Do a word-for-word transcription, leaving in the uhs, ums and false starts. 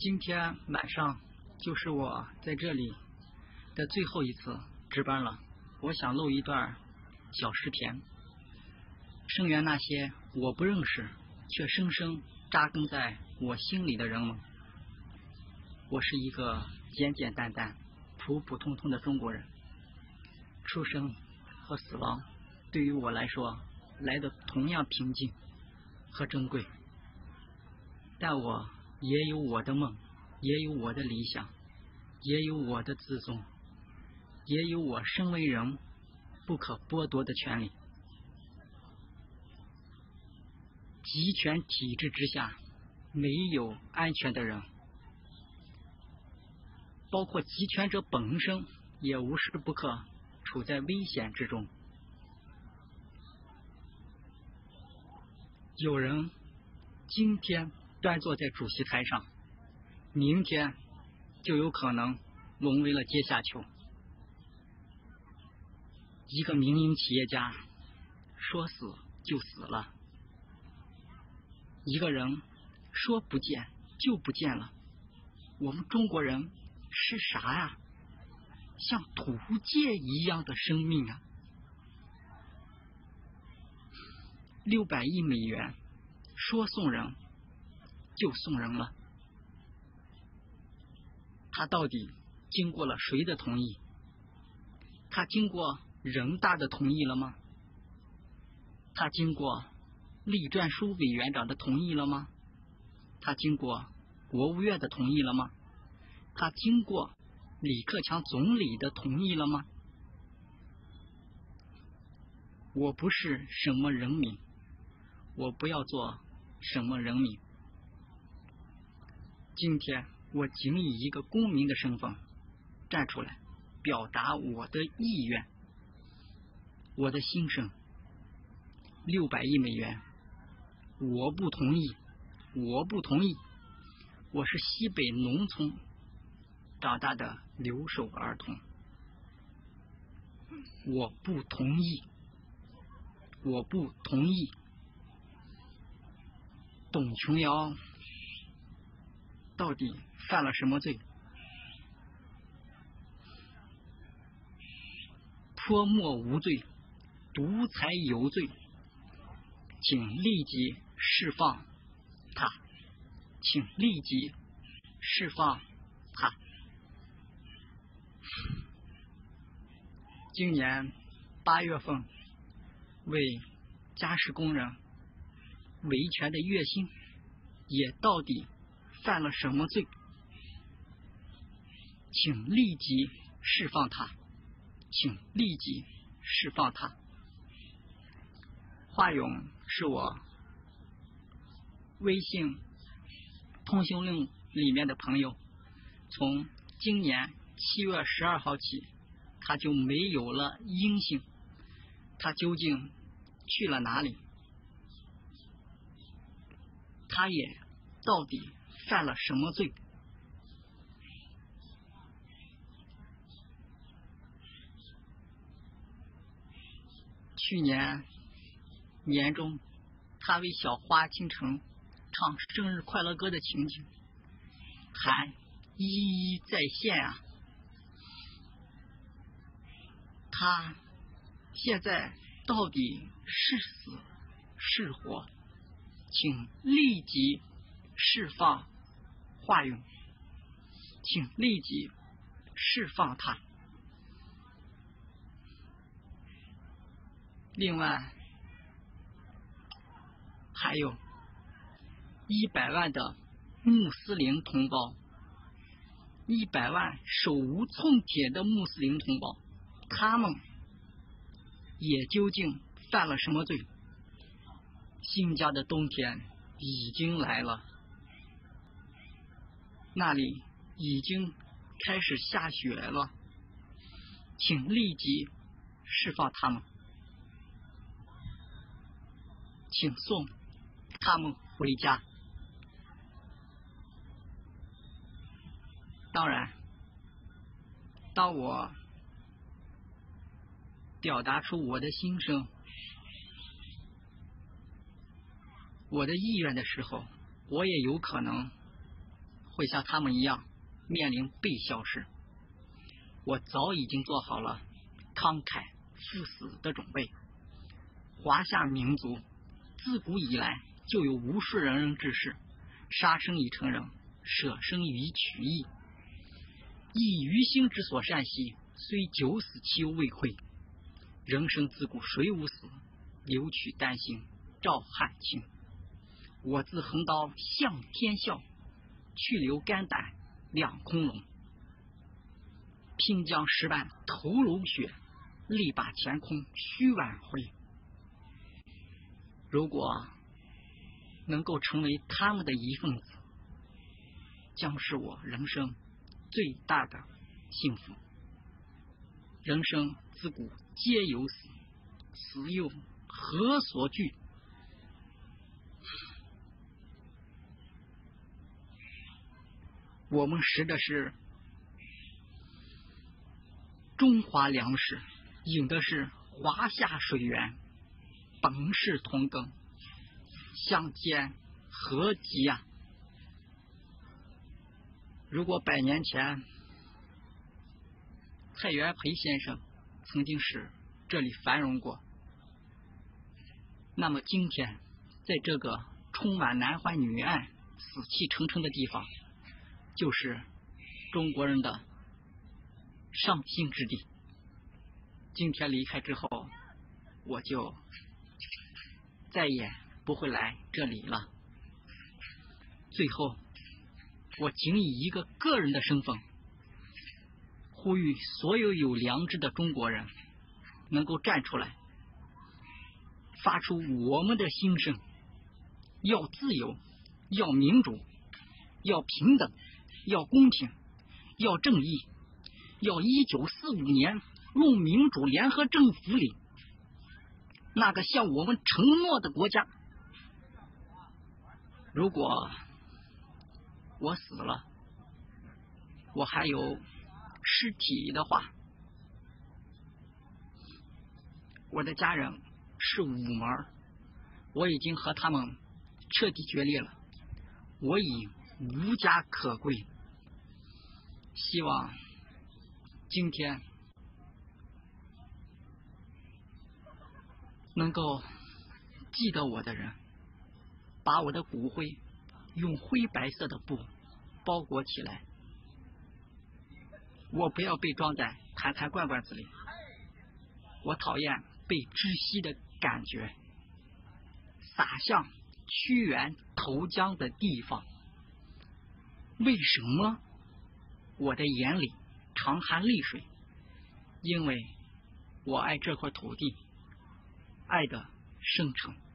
今天晚上就是我在这里的最后一次值班了。我想录一段小视频，声援那些我不认识却深深扎根在我心里的人们。我是一个简简单单、普普通通的中国人，出生和死亡对于我来说来得同样平静和珍贵。但我也有我的梦，也有我的理想，也有我的自尊，也有我身为人不可剥夺的权利。集权体制之下，没有安全的人，包括集权者本身也无时不刻处在危险之中。有人今天端坐在主席台上，明天就有可能沦为了阶下囚。一个民营企业家说死就死了，一个人说不见就不见了。我们中国人是啥呀？像土芥一样的生命啊！六百亿美元说送人就送人了，他到底经过了谁的同意？他经过人大的同意了吗？他经过栗战书委员长的同意了吗？他经过国务院的同意了吗？他经过李克强总理的同意了吗？我不是什么人民，我不要做什么人民。今天我仅以一个公民的身份站出来，表达我的意愿，我的心声。六百亿美元，我不同意，我不同意。我是西北农村长大的留守儿童，我不同意，我不同意。董琼瑶到底犯了什么罪？泼墨无罪，独裁有罪，请立即释放他，请立即释放他。今年八月份，为家事工人维权的月薪也到底犯了什么罪？请立即释放他，请立即释放他。华勇是我微信通讯录里面的朋友，从今年七月十二号起，他就没有了音信。他究竟去了哪里？他也到底犯了什么罪？去年年中，他为小花倾城唱生日快乐歌的情景还一一再现啊！他现在到底是死是活？请立即释放华勇，请立即释放他。另外，还有一百万的穆斯林同胞，一百万手无寸铁的穆斯林同胞，他们也究竟犯了什么罪？新疆的冬天已经来了，那里已经开始下雪了，请立即释放他们，请送他们回家。当然，当我表达出我的心声，我的意愿的时候，我也有可能会像他们一样面临被消失。我早已经做好了慷慨赴死的准备。华夏民族自古以来就有无数仁人志士，杀生以成仁，舍生以取义。以余心之所善兮，虽九死其犹未愧。人生自古谁无死，留取丹心照汗青。我自横刀向天笑，去留肝胆两空龙。拼将石板头颅血，力把乾坤须挽回。如果能够成为他们的一份子，将是我人生最大的幸福。人生自古皆有死，死又何所惧？我们食的是中华粮食，饮的是华夏水源，本是同根，相煎何急呀、啊？如果百年前蔡元培先生曾经使这里繁荣过，那么今天在这个充满男欢女爱、死气沉沉的地方，就是中国人的伤心之地。今天离开之后，我就再也不会来这里了。最后，我仅以一个个人的身份，呼吁所有有良知的中国人能够站出来，发出我们的心声：要自由，要民主，要平等，要公平，要正义，要一九四五年用民主联合政府里那个向我们承诺的国家。如果我死了，我还有尸体的话，我的家人是五门，我已经和他们彻底决裂了，我已无家可归。希望今天能够记得我的人，把我的骨灰用灰白色的布包裹起来，我不要被装在坛坛罐罐子里。我讨厌被窒息的感觉，洒向屈原投江的地方。为什么我的眼里常含泪水？因为我爱这块土地，爱的深沉。